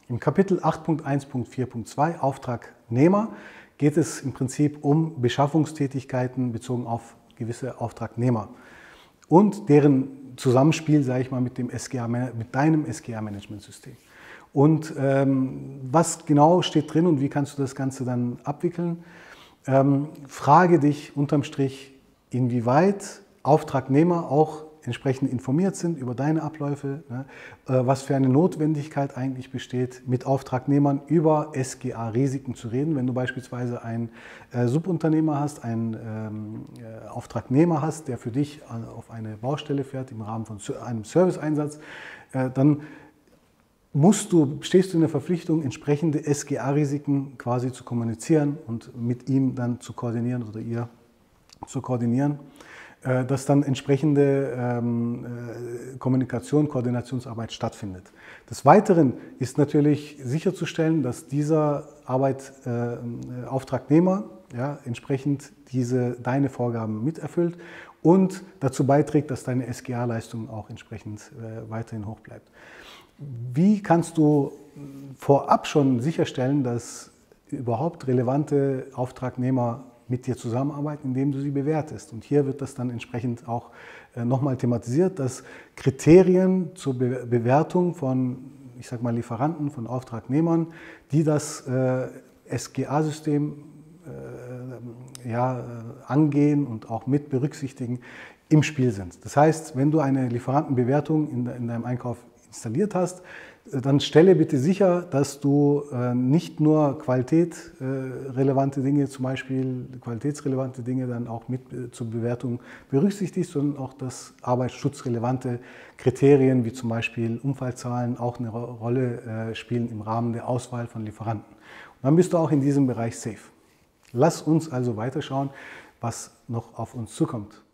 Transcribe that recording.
Im Kapitel 8.1.4.2 Auftragnehmer geht es im Prinzip um Beschaffungstätigkeiten bezogen auf gewisse Auftragnehmer und deren Zusammenspiel, sage ich mal, mit deinem SGA-Management-System. Und was genau steht drin und wie kannst du das Ganze dann abwickeln? Frage dich unterm Strich, inwieweit Auftragnehmer auch entsprechend informiert sind über deine Abläufe, ne? Was für eine Notwendigkeit eigentlich besteht, mit Auftragnehmern über SGA-Risiken zu reden. Wenn du beispielsweise einen Subunternehmer hast, einen Auftragnehmer hast, der für dich auf eine Baustelle fährt im Rahmen von einem Serviceeinsatz, dann stehst du in der Verpflichtung, entsprechende SGA-Risiken quasi zu kommunizieren und mit ihm dann zu koordinieren oder ihr zu koordinieren, dass dann entsprechende Koordinationsarbeit stattfindet. Des Weiteren ist natürlich sicherzustellen, dass dieser Auftragnehmer entsprechend deine Vorgaben miterfüllt und dazu beiträgt, dass deine SGA-Leistung auch entsprechend weiterhin hoch bleibt. Wie kannst du vorab schon sicherstellen, dass überhaupt relevante Auftragnehmer mit dir zusammenarbeiten, indem du sie bewertest? Und hier wird das dann entsprechend auch nochmal thematisiert, dass Kriterien zur Bewertung von, ich sag mal, Lieferanten, von Auftragnehmern, die das SGA-System angehen und auch mit berücksichtigen, im Spiel sind. Das heißt, wenn du eine Lieferantenbewertung in deinem Einkauf installiert hast, dann stelle bitte sicher, dass du nicht nur qualitätsrelevante Dinge, zum Beispiel qualitätsrelevante Dinge dann auch mit zur Bewertung berücksichtigst, sondern auch, dass arbeitsschutzrelevante Kriterien wie zum Beispiel Unfallzahlen auch eine Rolle spielen im Rahmen der Auswahl von Lieferanten. Und dann bist du auch in diesem Bereich safe. Lass uns also weiterschauen, was noch auf uns zukommt.